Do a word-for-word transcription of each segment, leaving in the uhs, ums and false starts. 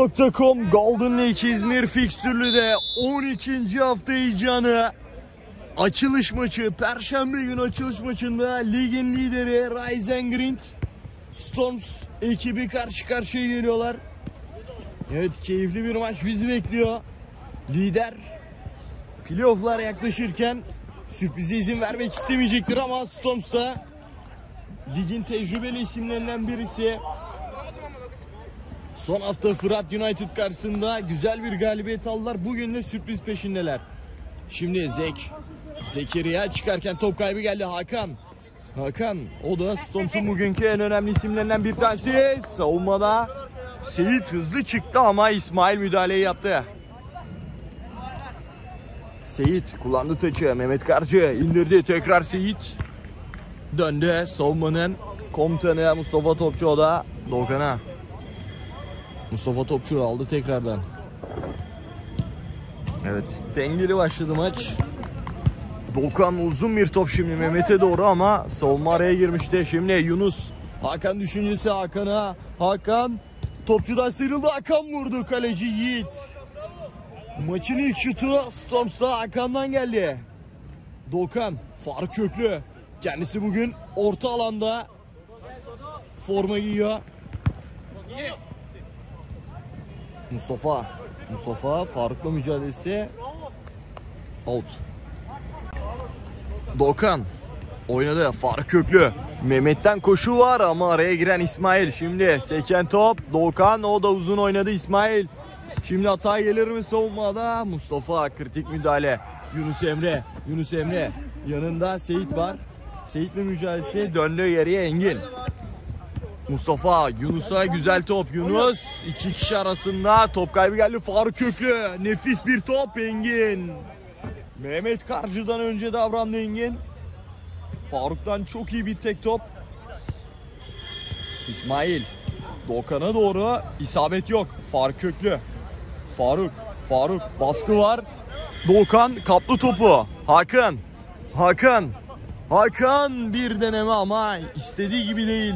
nokta com Golden Lake İzmir fikstürlü de on ikinci hafta heyecanı. Açılış maçı, Perşembe günü açılış maçında ligin lideri Rising Storms ekibi karşı karşıya geliyorlar. Evet, keyifli bir maç bizi bekliyor. Lider playoff'lar yaklaşırken sürprize izin vermek istemeyecektir ama Storms da ligin tecrübeli isimlerinden birisi. Son hafta Fırat United karşısında güzel bir galibiyet aldılar. Bugün de sürpriz peşindeler. Şimdi Zek. Zekeriya çıkarken top kaybı geldi. Hakan. Hakan. O da Storms'un bugünkü en önemli isimlerinden bir tanesi. Savunmada Seyit hızlı çıktı ama İsmail müdahaleyi yaptı. Seyit kullandı taçı. Mehmet Karcı indirdi. Tekrar Seyit. Döndü. Savunmanın komutanı Mustafa Topçu, o da Doğukan'a. Mustafa Topçu aldı tekrardan. Evet, dengeli başladı maç. Doğukan uzun bir top şimdi Mehmet'e doğru ama savunma araya girmişti. Şimdi Yunus. Hakan düşüncesi Hakan'a. Hakan topçudan sıyrıldı. Hakan vurdu. Kaleci Yiğit. Maçın ilk şutu Storms'ta Hakan'dan geldi. Doğukan. Faruk Köklü. Kendisi bugün orta alanda forma giyiyor. Mustafa. Mustafa Faruk'la mücadelesi out. Doğukan oynadı. Faruk Köklü. Mehmet'ten koşu var ama araya giren İsmail. Şimdi seken top. Doğukan, o da uzun oynadı İsmail. Şimdi hata gelir mi savunmada? Mustafa kritik müdahale. Yunus Emre. Yunus Emre. Yanında Seyit var. Seyit'le mücadelesi, döndüğü yere Engin. Mustafa, Yunus'a güzel top. Yunus iki kişi arasında top kaybı geldi. Faruk Köklü. Nefis bir top Engin. Mehmet Karcı'dan önce davrandı Engin. Faruk'tan çok iyi bir tek top. İsmail. Doğukan'a doğru isabet yok. Faruk Köklü. Faruk. Faruk. Baskı var. Doğukan kaplı topu. Hakan. Hakan. Hakan bir deneme ama istediği gibi değil.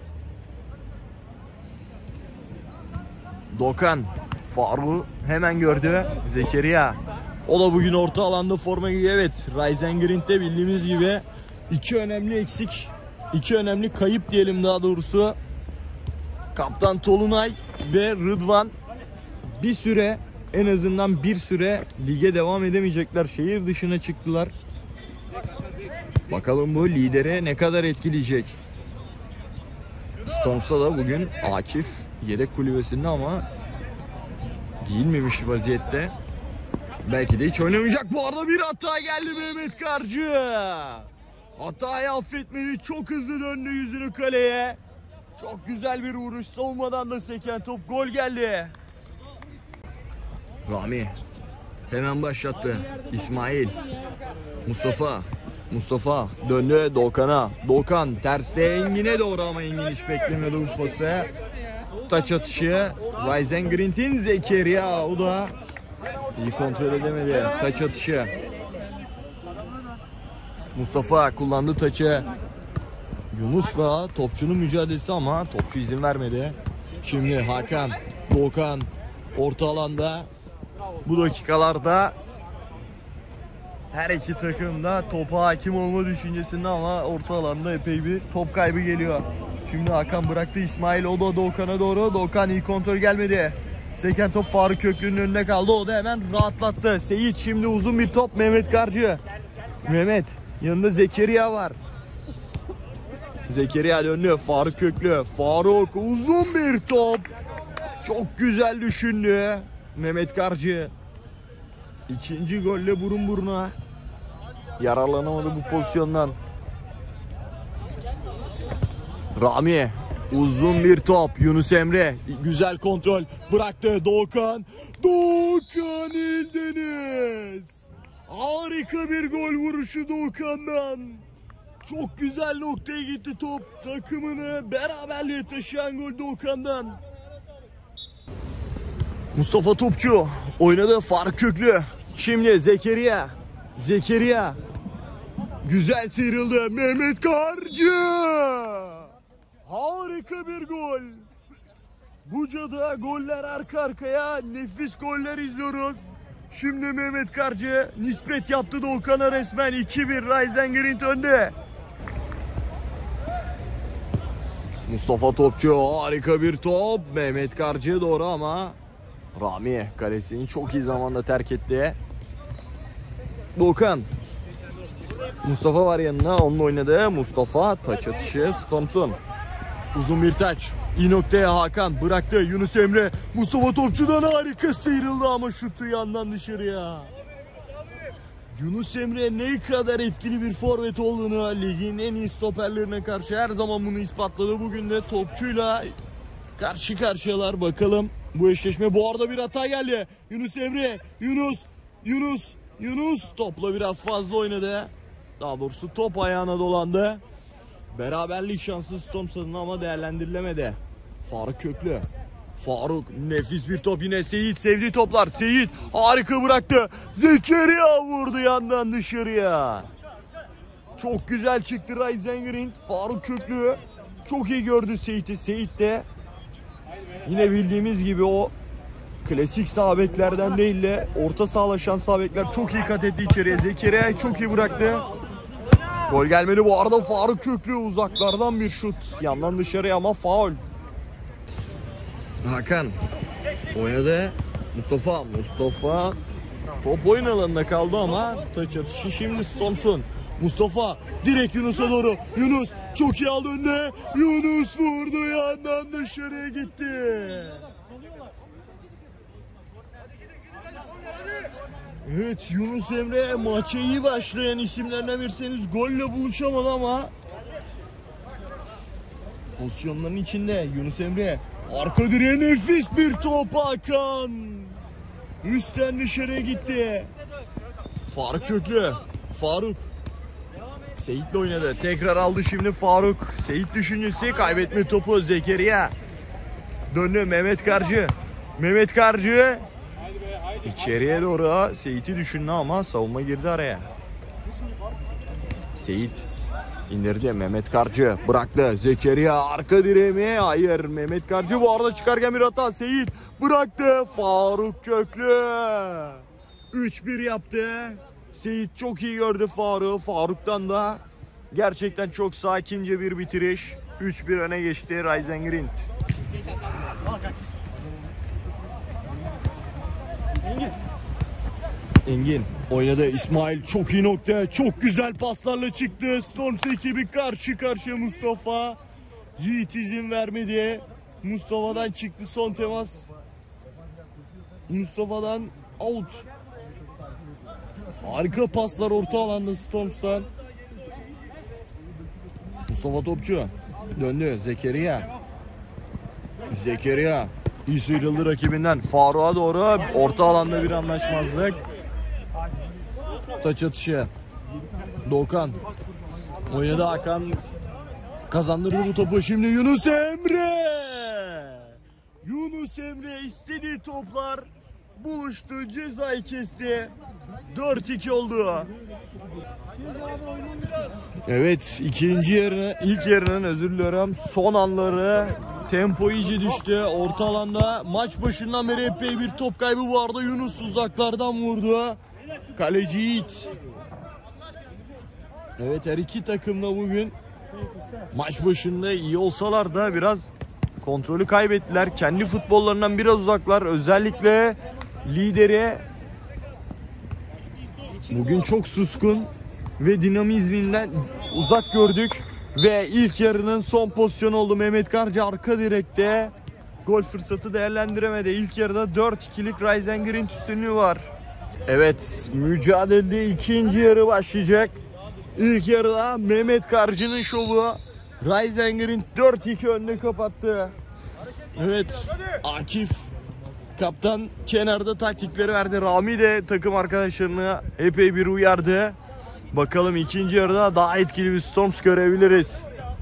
Doğukan. Faruk hemen gördü. Zekeriya. O da bugün orta alanda forma giyiyor. Evet, Rising Green'de bildiğimiz gibi iki önemli eksik, iki önemli kayıp diyelim daha doğrusu. Kaptan Tolunay ve Rıdvan bir süre, en azından bir süre lige devam edemeyecekler. Şehir dışına çıktılar. Bakalım bu lidere ne kadar etkileyecek. Storms'ta da bugün Akif yedek kulübesinde ama giyinmemiş vaziyette. Belki de hiç oynamayacak. Bu arada bir hata geldi Mehmet Karcı. Hatayı affetmedi. Çok hızlı döndü yüzünü kaleye. Çok güzel bir vuruş. Savunmadan da seken top. Gol geldi. Rami hemen başlattı. İsmail. Mustafa. Mustafa döndü Doğukan'a. Doğukan terste Engin'e doğru ama Engin hiç beklemiyordu bu pası. Taç atışı. Rising Green'in Zekeriya. O da iyi kontrol edemedi. Taç atışı. Mustafa kullandı taçı. Yunus'la topçunun mücadelesi ama topçu izin vermedi. Şimdi Hakan. Doğukan orta alanda. Bu dakikalarda her iki takım da topa hakim olma düşüncesinde ama orta alanda epey bir top kaybı geliyor. Şimdi Hakan bıraktı İsmail. O da Doğukan'a doğru. Doğukan iyi kontrol gelmedi. Seken top Faruk Köklü'nün önünde kaldı. O da hemen rahatlattı. Seyit şimdi uzun bir top. Mehmet Karcı. Mehmet. Yanında Zekeriya var. Zekeriya döndü. Faruk Köklü. Faruk uzun bir top. Çok güzel düşündü Mehmet Karcı. İkinci golle burun buruna. Yararlanamadı bu pozisyondan. Rami. Uzun bir top. Yunus Emre. Güzel kontrol. Bıraktı Doğukan. Doğukan İldeniz. Harika bir gol vuruşu Doğukan'dan. Çok güzel noktaya gitti top. Takımını beraberliğe taşıyan gol Doğukan'dan. Mustafa Topçu oynadı. Faruk Köklü. Şimdi Zekeriya. Zekeriya. Güzel sıyrıldı. Mehmet Karcı. Harika bir gol. Buca'da goller arka arkaya, nefis goller izliyoruz. Şimdi Mehmet Karcı nispet yaptı Doğukan'a resmen. iki bir Rising önde. Mustafa Topçu harika bir top. Mehmet Karcı'ya doğru ama Rami kalesini çok iyi zamanda terk etti. Doğukan. Mustafa var yanına, onunla oynadı. Mustafa taç atışı, Stormson. Uzun bir taç. İyi noktaya Hakan bıraktı. Yunus Emre Mustafa Topçu'dan harika sıyrıldı ama şutu yandan dışarıya. Yunus Emre ne kadar etkili bir forvet olduğunu, ligin en iyi stoperlerine karşı her zaman bunu ispatladı. Bugün de Topçu'yla karşı karşıyalar. Bakalım bu eşleşme. Bu arada bir hata geldi. Yunus Emre, Yunus, Yunus, Yunus topla biraz fazla oynadı. Daha doğrusu top ayağına dolandı. Beraberlik şansı Stormson'un ama değerlendirilemedi. Faruk Köklü. Faruk nefis bir top, yine Seyit sevdiği toplar. Seyit harika bıraktı. Zekeriya vurdu yandan dışarıya. Çok güzel çıktı Rising. Faruk Köklü çok iyi gördü Seyit'i. Seyit de yine bildiğimiz gibi o klasik sağ beklerden değil de orta sağlaşan sağ bekler çok iyi kat etti içeriye. Zekeriya çok iyi bıraktı. Gol gelmedi bu arada. Faruk Köklü uzaklardan bir şut. Yandan dışarıya ama faul. Hakan oynadı. Mustafa. Mustafa top oyun alanında kaldı ama taç atışı şimdi Stormson. Mustafa direkt Yunus'a doğru. Yunus çok iyi aldı önüne. Yunus vurdu, yandan dışarıya gitti. Evet, Yunus Emre maça iyi başlayan isimlerden birseniz golle buluşamadı ama pozisyonların içinde Yunus Emre arka direğe nefis bir top. Hakan üstten dışarıya gitti. Faruk Köklü. Faruk Seyit'le oynadı. Tekrar aldı şimdi Faruk. Seyit düşüncesi, kaybetme topu. Zekeriya döndü. Mehmet Karcı. Mehmet Karcı İçeriye doğru Seyit'i düşündü ama savunma girdi araya. Seyit indirdi. Mehmet Karcı bıraktı. Zekeriya arka direğe mi? Hayır. Mehmet Karcı bu arada çıkarken bir hata. Seyit bıraktı. Faruk Köklü üç bir yaptı. Seyit çok iyi gördü Faruk. Faruk'tan da gerçekten çok sakince bir bitiriş. üç bir öne geçti Rising Grind. Engin oynadı. İsmail çok iyi noktaya, çok güzel paslarla çıktı. Storms ekibi karşı karşıya. Mustafa Yiğit izin vermedi. Mustafa'dan çıktı son temas. Mustafa'dan out. Harika paslar orta alanda Storms'tan. Mustafa Topçu döndü. Zekeriya. Zekeriya iyi sıyrıldı rakibinden. Faruk'a doğru orta alanda bir anlaşmazlık. Taç atışı. Doğukan oynadı. Hakan kazandırdı bu topu. Şimdi Yunus Emre. Yunus Emre istediği toplar buluştu. Cezayı kesti. dört iki oldu. Evet, ikinci yarı, ilk yarının özür diliyorum. Son anları tempo iyice düştü. Orta alanda maç başından beri epey bir top kaybı. Bu arada Yunus uzaklardan vurdu. Kaleci Yiğit. Evet, her iki takım da bugün maç başında iyi olsalar da biraz kontrolü kaybettiler. Kendi futbollarından biraz uzaklar. Özellikle lideri bugün çok suskun ve dinamizminden uzak gördük. Ve ilk yarının son pozisyonu oldu. Mehmet Karcı arka direkte gol fırsatı değerlendiremedi. İlk yarıda dört ikilik Rising Grind üstünlüğü var. Evet, mücadelede ikinci yarı başlayacak. İlk yarıda Mehmet Karcı'nın şovu. Rising Grind dört iki önüne kapattı. Evet, Akif kaptan kenarda taktikleri verdi. Rami de takım arkadaşlarını epey bir uyardı. Bakalım ikinci yarıda daha etkili bir Storms görebiliriz.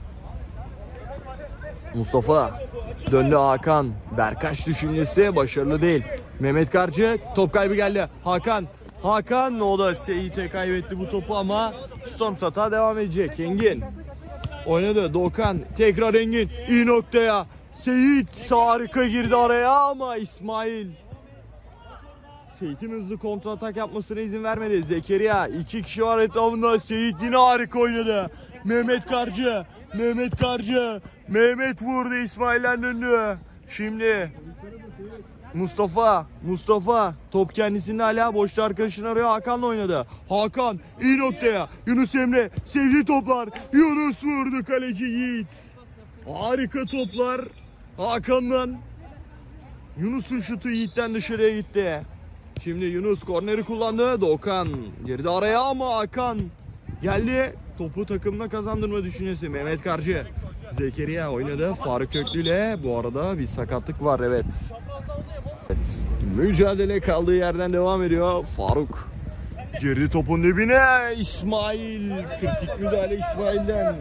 Mustafa döndü. Hakan. Berkaç düşüncesi başarılı değil. Mehmet Karcı top kaybı geldi. Hakan. Hakan o da Seyit'e kaybetti bu topu ama Storms hata devam edecek. Engin oynadı. Doğukan tekrar Engin. İyi noktaya. Seyit harika girdi araya ama İsmail. Seyit'in hızlı kontratak yapmasına izin vermedi. Zekeriya iki kişi var etrafında. Seyit yine harika oynadı. Mehmet Karcı. Mehmet Karcı. Mehmet vurdu, İsmail'den döndü. Şimdi Mustafa. Mustafa. Top kendisinde hala. Boşta arkadaşını arıyor. Hakan'la oynadı. Hakan iyi noktaya. Yunus Emre. Sevdiği toplar. Yunus vurdu, kaleci Yiğit. Harika toplar Hakan'dan. Yunus'un şutu Yiğit'ten dışarıya gitti. Şimdi Yunus korneri kullandı. Doğukan girdi araya ama Hakan geldi. Topu takımına kazandırma düşüncesi. Mehmet Karcı. Zekeriya oynadı. Faruk Köklü ile bu arada bir sakatlık var, evet. Evet. Mücadele kaldığı yerden devam ediyor. Faruk girdi topun dibine. İsmail. Kritik müdahale İsmail'den.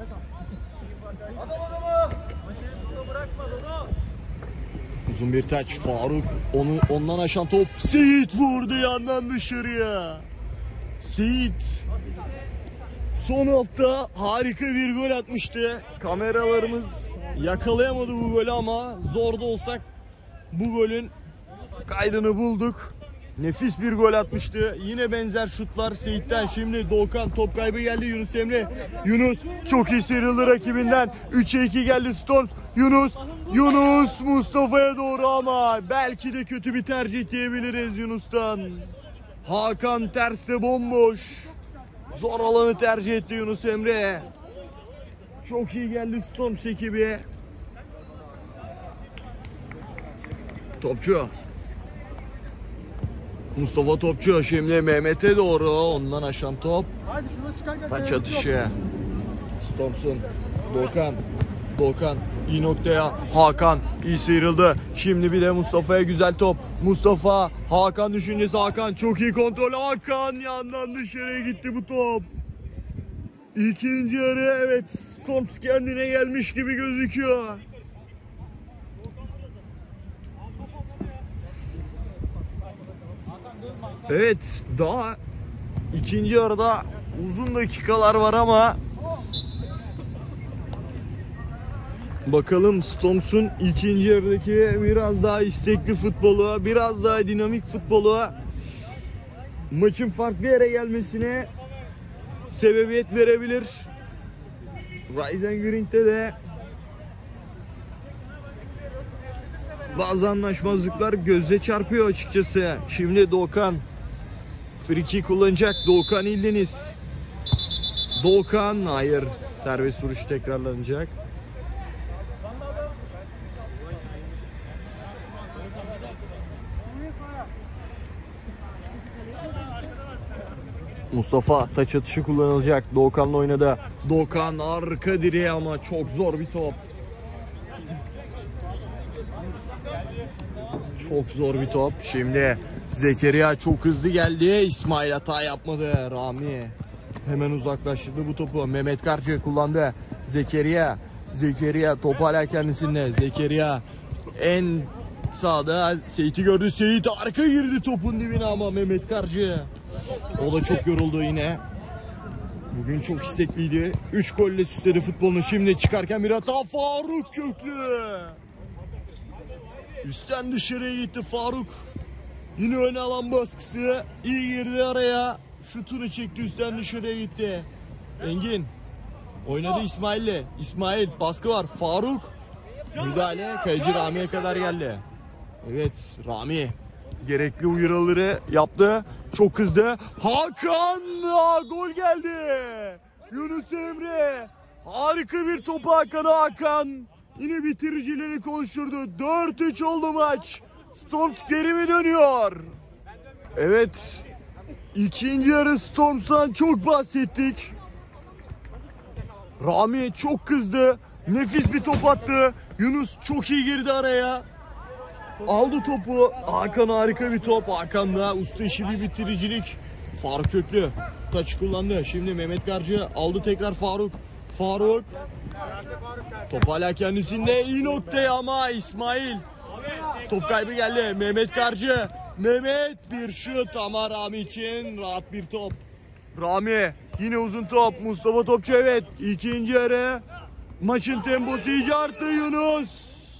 Uzun bir taç. Faruk onu ondan aşan top. Seyit vurdu yandan dışarıya. Seyit son hafta harika bir gol atmıştı. Kameralarımız yakalayamadı bu golü ama zor da olsak bu golün kaydını bulduk. Nefis bir gol atmıştı. Yine benzer şutlar Seyit'ten. Şimdi Doğukan, top kaybı geldi. Yunus Emre. Yunus çok iyi sıyrıldı rakibinden. üçe iki geldi Storms. Yunus. Yunus Mustafa'ya doğru ama belki de kötü bir tercih diyebiliriz Yunus'tan. Hakan terste bomboş. Zor alanı tercih etti Yunus Emre. Çok iyi geldi Storms ekibi. Topçu. Mustafa Topçu şimdi Mehmet'e doğru, ondan aşan top. Taç atışı. Storms'un. Doğukan. Doğukan iyi noktaya. Hakan iyi sıyrıldı. Şimdi bir de Mustafa'ya güzel top. Mustafa. Hakan düşüncesi. Hakan çok iyi kontrol. Hakan yandan dışarıya gitti bu top. İkinci yarı, evet, Storms kendine gelmiş gibi gözüküyor. Evet, daha ikinci yarıda uzun dakikalar var ama bakalım Storms'un ikinci yarıdaki biraz daha istekli futbolu, biraz daha dinamik futbolu maçın farklı yere gelmesine sebebiyet verebilir. Ryzen Green'de de bazı anlaşmazlıklar göze çarpıyor açıkçası. Şimdi Doğukan free kick kullanacak. Doğukan İldeniz. Doğukan, hayır, serbest vuruş tekrarlanacak. Mustafa, taç atışı kullanılacak. Doğukan'la oynadı. Doğukan arka direğe ama çok zor bir top. Çok zor bir top. Şimdi Zekeriya çok hızlı geldi. İsmail hata yapmadı. Rami hemen uzaklaştırdı bu topu. Mehmet Karcı kullandı. Zekeriya. Zekeriya top hala kendisinde. Zekeriya en sağda Seyit'i gördü. Seyit arka girdi topun dibine ama Mehmet Karcı. O da çok yoruldu yine. Bugün çok istekliydi. üç golle süsledi futbolunu. Şimdi çıkarken bir hata. Faruk Köklü. Üstten dışarıya gitti Faruk. Yine öne alan baskısı. İyi girdi araya. Şutunu çekti, üstten dışarıya gitti. Engin oynadı İsmail'le. İsmail, baskı var. Faruk. Müdahale. Kaleci Rami'ye kadar geldi. Evet, Rami gerekli uyarıları yaptı. Çok hızlı. Hakan. Aa, gol geldi. Yunus Emre. Harika bir topu Hakan'a. Hakan yine bitiricileri konuşturdu. dört üç oldu maç. Storms geri mi dönüyor? Evet. İkinci yarı Storms'tan çok bahsettik. Rami çok kızdı. Nefis bir top attı. Yunus çok iyi girdi araya. Aldı topu. Hakan harika bir top. Hakan da usta işi bir bitiricilik. Faruk Köklü taç kullandı. Şimdi Mehmet Karcı aldı tekrar Faruk. Faruk. Top hala kendisinde. İyi noktaya ama İsmail. Top kaybı geldi. Mehmet Karcı. Mehmet bir şut ama Rami için rahat bir top. Rami yine uzun top. Mustafa Topçu, evet. İkinci yarı maçın temposu iyice arttı. Yunus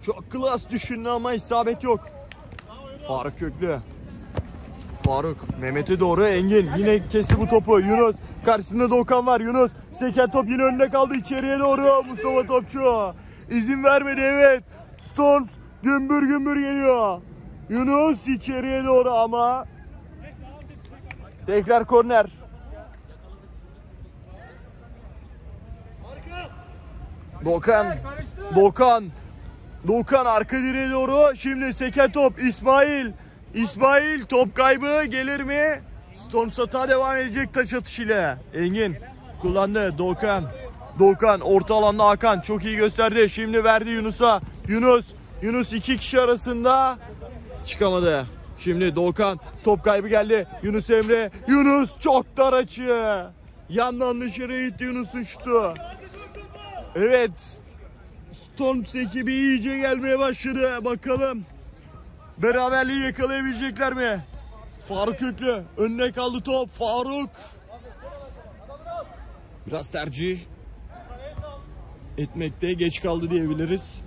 Çok klas düşündü ama isabet yok. Faruk Köklü. Faruk Mehmet'e doğru Engin yine kesti bu topu. Yunus karşısında Doğukan var. Yunus seken top yine önünde kaldı, içeriye doğru Mustafa Topçu. İzin vermedi, evet. Storms gümbür gümbür geliyor. Yunus içeriye doğru ama tekrar korner. Doğukan. Doğukan. Doğukan arka direğe doğru. Şimdi seken top İsmail. İsmail top kaybı gelir mi? Storms hata devam edecek taç atışıyla. Engin kullandı. Doğukan. Doğukan orta alanda Hakan çok iyi gösterdi. Şimdi verdi Yunus'a. Yunus. Yunus iki kişi arasında çıkamadı. Şimdi Doğukan top kaybı geldi. Yunus Emre. Yunus çok dar açı. Yandan dışarıya gitti Yunus'un şutu. Evet. Storms ekibi iyice gelmeye başladı. Bakalım beraberliği yakalayabilecekler mi? Faruk Köklü önüne kaldı top. Faruk biraz tercih etmekte geç kaldı diyebiliriz.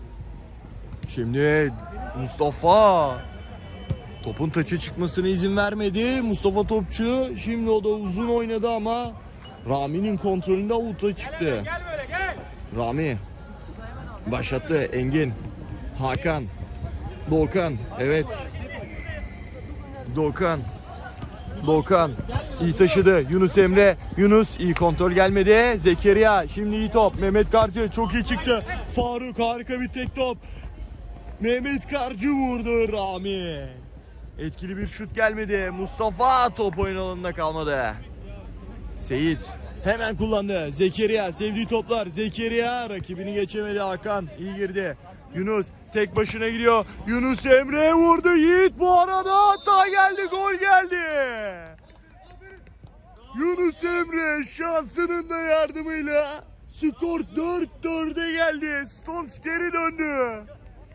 Şimdi Mustafa topun taça çıkmasına izin vermedi. Mustafa Topçu şimdi o da uzun oynadı ama Rami'nin kontrolünde avuta çıktı. Gel böyle, gel. Rami başlattı. Engin, Hakan, Doğukan, evet. Doğukan, Doğukan iyi taşıdı. Yunus Emre, Yunus iyi kontrol gelmedi. Zekeriya şimdi iyi top. Mehmet Karcı çok iyi çıktı. Faruk harika bir tek top. Mehmet Karcı vurdu. Rami etkili bir şut gelmedi. Mustafa top oyun alanında kalmadı. Seyit hemen kullandı. Zekeriya sevdiği toplar. Zekeriya rakibini geçemedi. Hakan iyi girdi. Yunus tek başına gidiyor. Yunus Emre vurdu. Yiğit bu arada hata geldi. Gol geldi. Yunus Emre şansının da yardımıyla skor dört dörde geldi. Storms geri döndü.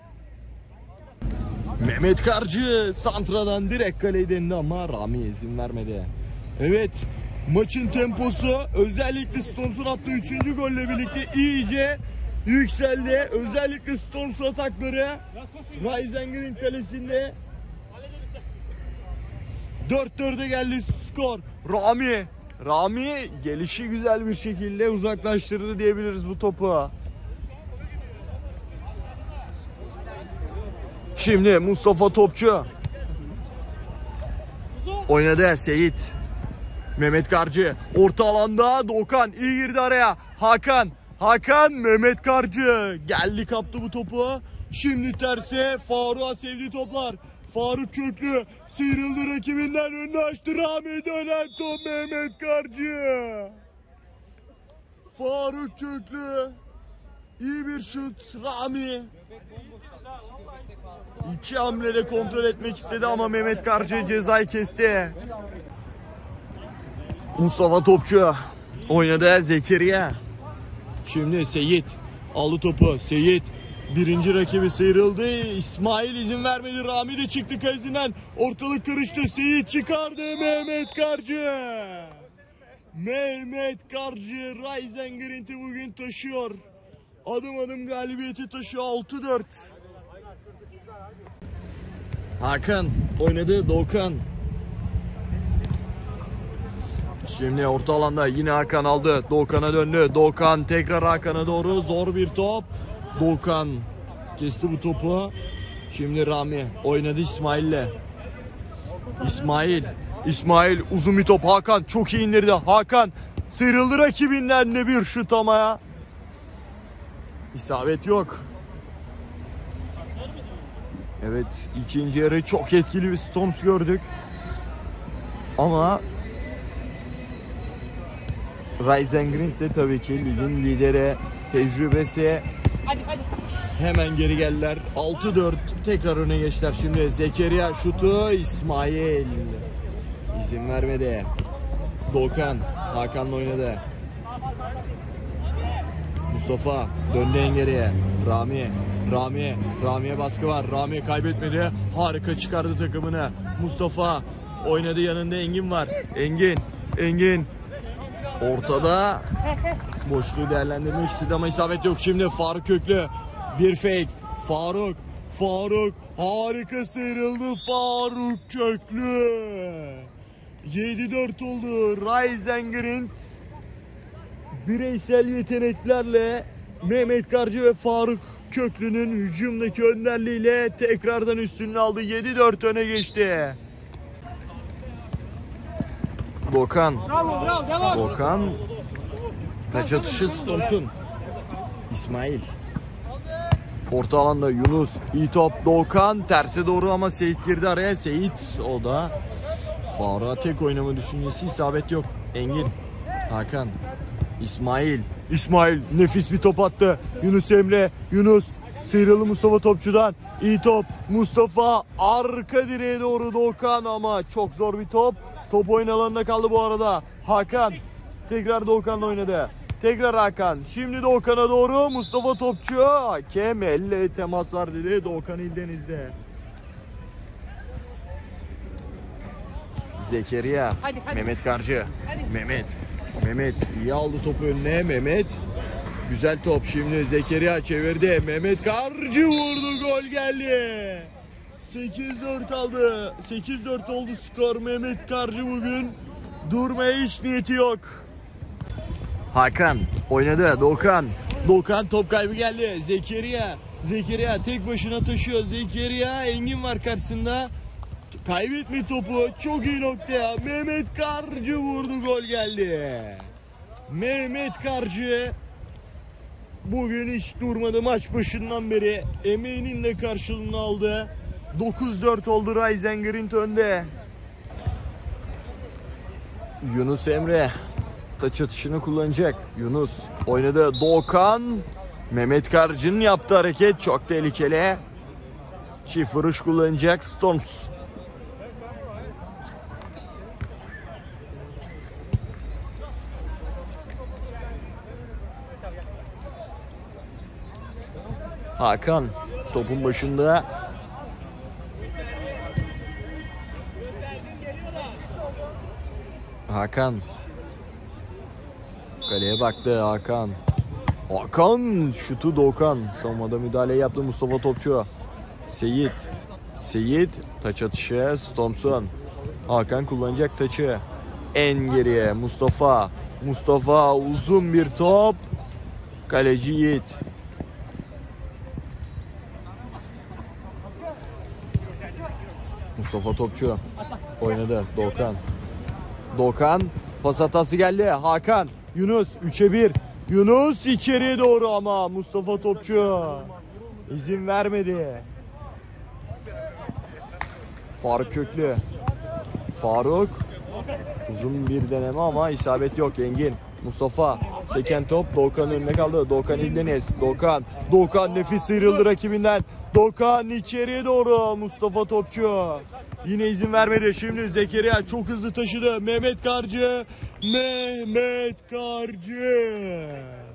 Mehmet Karcı santradan direkt kaleye dendi ama Rami izin vermedi. Evet, maçın temposu özellikle Storms'un attığı üçüncü golle birlikte iyice yükseldi. Özellikle Storms atakları Reisengreen kalesinde dört dörde geldi skor. Rami Rami gelişi güzel bir şekilde uzaklaştırdı diyebiliriz bu topu. Şimdi Mustafa Topçu oynadı. Seyit, Mehmet Karcı orta alanda. Doğukan iyi girdi araya. Hakan Hakan Mehmet Karcı geldi kaptı bu topu. Şimdi terse Faruk'a sevdiği toplar. Faruk Köklü sıyrıldı rakibinden, önünü açtı. Rami dönen top Mehmet Karcı. Faruk Köklü iyi bir şut. Rami İki hamlede kontrol etmek istedi ama Mehmet Karcı cezayı kesti. Mustafa Topçu oynadı. Zekeriya. Şimdi Seyit aldı topu. Seyit birinci rakibi sıyrıldı. İsmail izin vermedi. Rami de çıktı kalesinden. Ortalık karıştı. Seyit çıkardı. Mehmet Karcı. Mehmet Karcı Reisengreen'i bugün taşıyor. Adım adım galibiyeti taşıyor. altı dört. Hakan oynadı. Doğukan. Şimdi orta alanda yine Hakan aldı. Doğukan'a döndü. Doğukan tekrar Hakan'a doğru. Zor bir top. Doğukan kesti bu topu. Şimdi Rami oynadı İsmail'le. İsmail. İsmail uzun bir top. Hakan çok iyi indirdi. Hakan sıyrıldı rakibinden de bir şut ama İsabet yok. Evet, ikinci yarı çok etkili bir Storms gördük. Ama Reisengreen de tabii ki ligin lideri, tecrübesi. Hadi, hadi. Hemen geri geldiler. altı dört tekrar öne geçtiler. Şimdi Zekeriya şutu. İsmail izin vermedi. Doğukan Hakan'la oynadı. Mustafa döndü en geriye. Rami Rami Rami'ye baskı var. Rami kaybetmedi. Harika çıkardı takımını. Mustafa oynadı, yanında Engin var. Engin Engin ortada boşluğu değerlendirmek istedi ama isabet yok. Şimdi Faruk Köklü bir fake. Faruk. Faruk harika sıyrıldı. Faruk Köklü. yedi dört oldu. Rising bireysel yeteneklerle Mehmet Karcı ve Faruk Köklü'nün hücumdaki önderliğiyle tekrardan üstünlüğü aldı. yedi dört öne geçti. Doğukan. Doğukan. Taç atışı Thompson. İsmail. Orta alanda Yunus. İyi top Doğukan. Terse doğru ama Seyit girdi araya. Seyit o da. Faruk'a tek oynama düşüncesi, isabet yok. Engin. Hakan. İsmail. İsmail nefis bir top attı. Yunus Emre. Yunus. Sıyrılı Mustafa Topçu'dan. İyi top. Mustafa arka direğe doğru Doğukan ama çok zor bir top. Top oyun alanında kaldı bu arada. Hakan. Tekrar Doğukan'la oynadı. Tekrar Hakan. Şimdi Doğukan'a doğru Mustafa Topçu. Hakem elle temas var dedi. Doğukan İldeniz'de. Zekeriya. Hadi, hadi. Mehmet Karcı. Hadi. Mehmet. Mehmet iyi aldı topu önüne. Mehmet. Güzel top. Şimdi Zekeriya çevirdi. Mehmet Karcı vurdu. Gol geldi. sekiz dört aldı. sekiz dört oldu skor. Mehmet Karcı bugün durmaya hiç niyeti yok. Hakan oynadı. Doğukan. Doğukan top kaybı geldi. Zekeriya. Zekeriya tek başına taşıyor. Zekeriya Engin var karşısında. Kaybetme topu. Çok iyi noktaya. Mehmet Karcı vurdu. Gol geldi. Mehmet Karcı bugün hiç durmadı maç başından beri. Emeğinin de karşılığını aldı. dokuz dört oldu. Rising önde. Yunus Emre taç atışını kullanacak. Yunus oynadı. Doğukan. Mehmet Karcı'nın yaptığı hareket çok tehlikeli. Çift vuruş kullanacak Storms. Hakan topun başında. Hakan. Kaleye baktı Hakan. Hakan şutu Doğukan. Savunmada müdahale yaptı Mustafa Topçu. Seyit. Seyit taç atışı Thompson. Hakan kullanacak taçı. En geriye Mustafa. Mustafa uzun bir top. Kaleci Yiğit. Mustafa Topçu oynadı. Doğukan. Doğukan pas hatası geldi. Hakan. Yunus üçe bir. Yunus içeriye doğru ama Mustafa Topçu izin vermedi. Faruk Köklü. Faruk. Uzun bir deneme ama isabet yok. Engin. Mustafa. Seken top. Doğukan'ın önüne kaldı. Doğukan İldeniz. Doğukan. Doğukan nefis sıyrıldı rakibinden. Doğukan içeriye doğru. Mustafa Topçu. Yine izin vermedi. Şimdi Zekeriya çok hızlı taşıdı. Mehmet Karcı. Mehmet Karcı.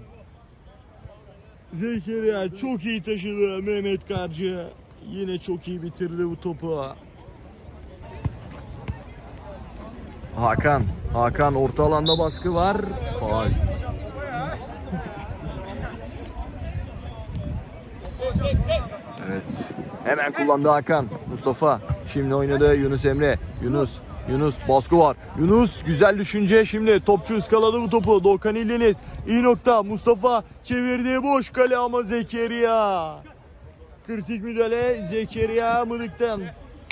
Zekeriya çok iyi taşıdı. Mehmet Karcı. Yine çok iyi bitirdi bu topu. Hakan. Hakan orta alanda baskı var. Faul. Evet. Hemen kullandı Hakan. Mustafa. Şimdi oynadı Yunus Emre. Yunus. Yunus baskı var. Yunus güzel düşünce. Şimdi topçu ıskaladı bu topu. Doğukan İldeniz. İyi nokta. Mustafa çevirdi boş kale ama Zekeriya. Kritik müdahale Zekeriya Mıdık'tan.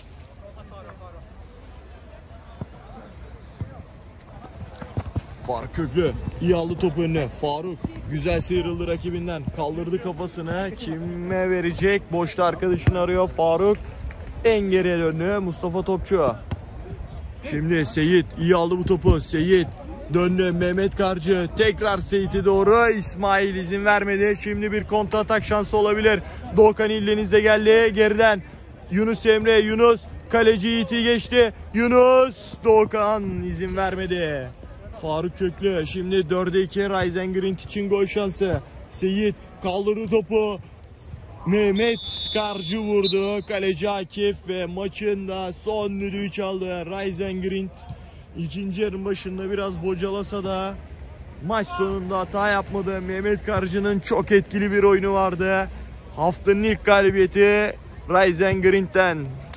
Faruk Köklü iyi aldı topu önüne. Faruk güzel sıyrıldı rakibinden. Kaldırdı kafasını. Kime verecek? Boşta arkadaşını arıyor. Faruk en geriye döndü. Mustafa Topçu. Şimdi Seyit iyi aldı bu topu. Seyit döndü. Mehmet Karcı tekrar Seyit'e doğru. İsmail izin vermedi. Şimdi bir kontra atak şansı olabilir. Doğukan İldeniz'de geldi. Geriden Yunus Emre. Yunus kaleci Yiğit'i geçti. Yunus. Doğukan izin vermedi. Faruk Köklü şimdi dörde iki Rising için gol şansı. Seyit kaldırdı topu. Mehmet Karcı vurdu. Kaleci Akif ve maçın da son düdüğü çaldı. Rising ikinci yarının başında biraz bocalasa da maç sonunda hata yapmadı. Mehmet Karcı'nın çok etkili bir oyunu vardı. Haftanın ilk galibiyeti Ryzen Green'ten.